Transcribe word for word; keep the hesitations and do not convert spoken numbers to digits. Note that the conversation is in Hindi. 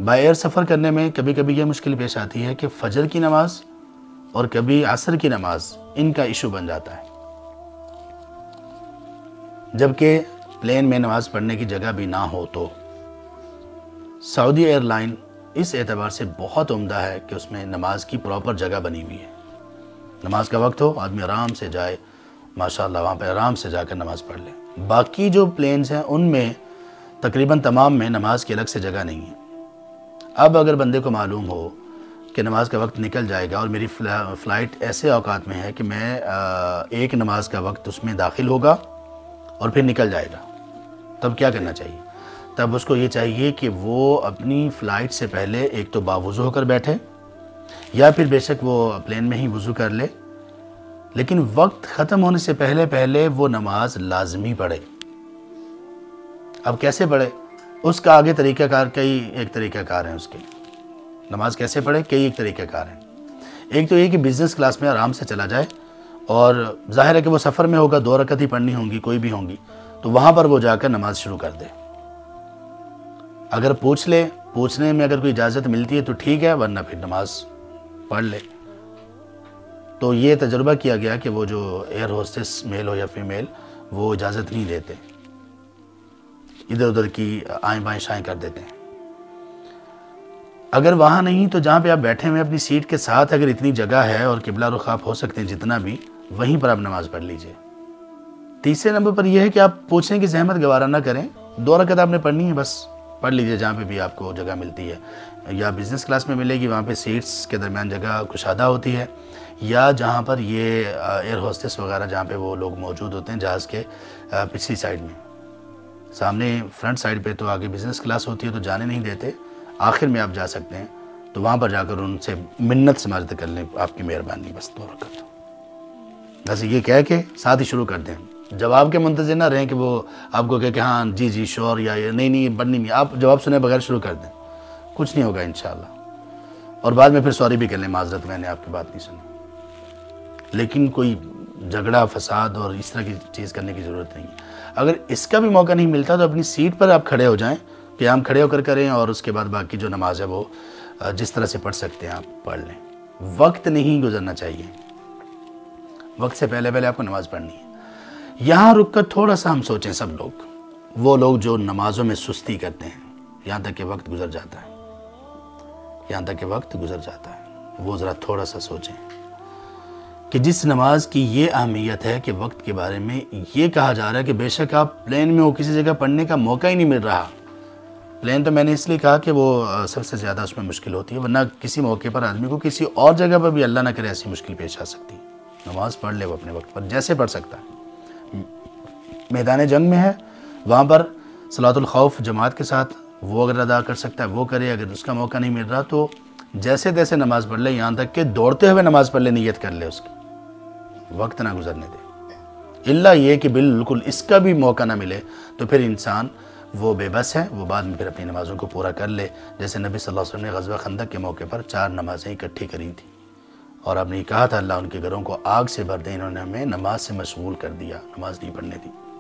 बाय एयर सफ़र करने में कभी कभी यह मुश्किल पेश आती है कि फ़जर की नमाज और कभी असर की नमाज इनका इशू बन जाता है, जबकि प्लेन में नमाज़ पढ़ने की जगह भी ना हो। तो सऊदी एयरलाइन इस एतबार से बहुत उम्दा है कि उसमें नमाज की प्रॉपर जगह बनी हुई है। नमाज का वक्त हो, आदमी आराम से जाए, माशाअल्लाह वहाँ पे आराम से जाकर नमाज़ पढ़ ले। बाकी जो प्लेन्स हैं उनमें तकरीबन तमाम में नमाज की अलग से जगह नहीं है। अब अगर बंदे को मालूम हो कि नमाज का वक्त निकल जाएगा और मेरी फ़्लाइट ऐसे औकात में है कि मैं एक नमाज का वक्त उसमें दाखिल होगा और फिर निकल जाएगा, तब क्या करना चाहिए? तब उसको ये चाहिए कि वो अपनी फ़्लाइट से पहले एक तो बावुज़ू होकर बैठे, या फिर बेशक वो प्लेन में ही वज़ू कर ले, लेकिन वक्त ख़त्म होने से पहले पहले वो नमाज लाजमी पढ़े। अब कैसे पढ़े? उसका आगे तरीक़ाकार, कई एक तरीक़ाकार हैं उसके। नमाज कैसे पढ़े? कई एक तरीक़ाकार हैं। एक तो ये कि बिज़नेस क्लास में आराम से चला जाए, और ज़ाहिर है कि वो सफ़र में होगा, दो रकत ही पढ़नी होंगी, कोई भी होंगी, तो वहाँ पर वो जाकर नमाज शुरू कर दे। अगर पूछ ले, पूछने में अगर कोई इजाज़त मिलती है तो ठीक है, वरना फिर नमाज पढ़ ले। तो ये तजुर्बा किया गया कि वो जो एयर होस्टेस मेल हो या फीमेल, वो इजाज़त नहीं देते, इधर उधर की आएँ बाएँ शाएँ कर देते हैं। अगर वहाँ नहीं तो जहाँ पे आप बैठे हुए अपनी सीट के साथ अगर इतनी जगह है और किबला रुख आप हो सकते हैं जितना भी, वहीं पर आप नमाज़ पढ़ लीजिए। तीसरे नंबर पर यह है कि आप पूछने की जहमत गवारा ना करें, दो रकत आपने पढ़नी है, बस पढ़ लीजिए जहाँ पे भी आपको जगह मिलती है। या बिज़नेस क्लास में मिलेगी, वहाँ पे सीट्स के दरमियान जगह कुशादा होती है, या जहाँ पर ये एयर होस्टेस वगैरह जहाँ पे वो लोग मौजूद होते हैं जहाज़ के पिछली साइड में। सामने फ्रंट साइड पे तो आगे बिज़नेस क्लास होती है तो जाने नहीं देते, आखिर में आप जा सकते हैं, तो वहाँ पर जाकर उनसे मिन्नत समाजत कर लें, आपकी मेहरबानी, बस दो रकत। बस ये कह के साथ ही शुरू कर दें। जवाब के मुंतज़िर ना रहें कि वो आपको कहे कि हाँ जी जी श्योर, या ये नहीं नहीं बढ़नी नहीं, आप जवाब सुने बगैर शुरू कर दें, कुछ नहीं होगा इंशाअल्लाह। और बाद में फिर सॉरी भी कर लें, माजरत मैंने आपकी बात नहीं सुनी। लेकिन कोई झगड़ा फसाद और इस तरह की चीज़ करने की ज़रूरत नहीं है। अगर इसका भी मौका नहीं मिलता तो अपनी सीट पर आप खड़े हो जाएँ, क़याम खड़े होकर करें, और उसके बाद बाकी जो नमाज है वो जिस तरह से पढ़ सकते हैं आप पढ़ लें। वक्त नहीं गुजरना चाहिए, वक्त से पहले पहले आपको नमाज़ पढ़नी है। यहाँ रुक कर थोड़ा सा हम सोचें सब लोग, वो लोग जो नमाज़ों में सुस्ती करते हैं, यहाँ तक कि वक्त गुजर जाता है, यहाँ तक कि वक्त गुजर जाता है, वो ज़रा थोड़ा सा सोचें कि जिस नमाज की ये अहमियत है कि वक्त के बारे में ये कहा जा रहा है कि बेशक आप प्लेन में हो, किसी जगह पढ़ने का मौका ही नहीं मिल रहा। प्लेन तो मैंने इसलिए कहा कि वो सबसे ज़्यादा उसमें मुश्किल होती है, वरना किसी मौके पर आदमी को किसी और जगह पर भी अल्लाह ना करे ऐसी मुश्किल पेश आ सकती है। नमाज़ पढ़ ले वो अपने वक्त पर, जैसे पढ़ सकता है। मैदान जंग में है, वहाँ पर सलातुल खौफ जमात के साथ वो अगर अदा कर सकता है वो करे, अगर उसका मौका नहीं मिल रहा तो जैसे तैसे नमाज़ पढ़ ले, यहाँ तक कि दौड़ते हुए नमाज़ पढ़ ले, नियत कर ले उसकी, वक्त ना गुजरने दे। इल्ला ये कि बिल्कुल इसका भी मौका ना मिले तो फिर इंसान वो बेबस है, वो बाद में फिर अपनी नमाज़ों को पूरा कर ले। जैसे नबी सल्लल्लाहु अलैहि वसल्लम ने ग़ज़वा खंदक के मौके पर चार नमाज़ें इकट्ठी करी थी, और आपने कहा था अल्लाह उनके घरों को आग से भर दे, इन्होंने हमें नमाज से मशगूल कर दिया, नमाज नहीं पढ़ने दी।